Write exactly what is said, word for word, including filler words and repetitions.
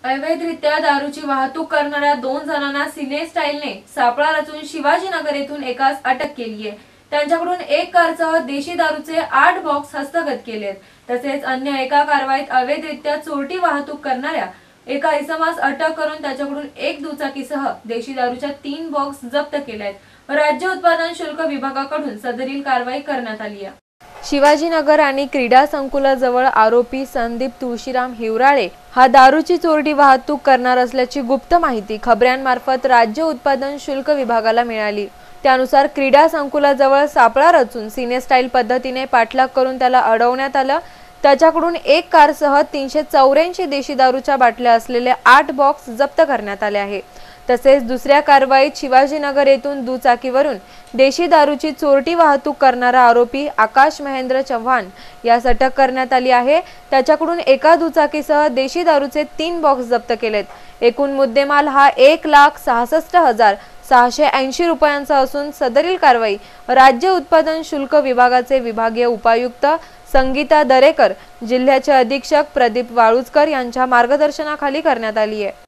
अवैधरित्या दारूची वाहतूक करणाऱ्या दोन जणांना सिने स्टाईलने सापळा रचून शिवाजीनगर येथून एकास अटक केली आहे। त्यांच्याकडून एक कारसह देशी दारूचे आठ बॉक्स हस्तगत केलेत। तसेच अन्य एका कारवाईत अवैधरित्या चोरटी वाहतूक करणाऱ्या एका इसमास अटक करून त्याच्याकडून एक दुचाकीसह देशी दारूच्या तीन बॉक्स जप्त केलेत। राज्य उत्पादन शुल्क विभागाकडून सदरील कारवाई करण्यात आली आहे। शिवाजीनगर आणि क्रीडा संकुलाजवळ आरोपी संदीप तुळशीराम हिवराळे हा दारूची चोरटी वाहतूक करणार असल्याची गुप्त माहिती खबऱ्यांमार्फत राज्य उत्पादन शुल्क विभागाला मिळाली। त्यानुसार क्रीडा संकुलाजवळ सापळा रचून सिने स्टाईल पद्धतीने पाठलाग करून त्याला अडवण्यात आलं। त्याच्याकडून एक कारसह तीनशे चौऱ्याऐंशी देशी दारूच्या बाटल्या असलेले आठ बॉक्स जप्त करण्यात आले आहे। तसेच दुसऱ्या कारवाईत शिवाजीनगर येथून दुचाकीवरून देशी दारूची चोरटी वाहतूक करणारा आरोपी आकाश महेंद्र चव्हाण यास अटक करण्यात आली आहे। त्याच्याकडून एका दुचाकीसह देशी दारूचे तीन बॉक्स जप्त केलेत। एकूण मुद्देमाल हा एक लाख सहासष्ट हजार सहाशे ऐंशी रुपयांचा असून सदरील कारवाई राज्य उत्पादन शुल्क विभागाचे विभागीय उपायुक्त संगीता दरेकर, जिल्ह्याचे अधीक्षक प्रदीप वाळुजकर यांच्या मार्गदर्शनाखाली करण्यात आली आहे।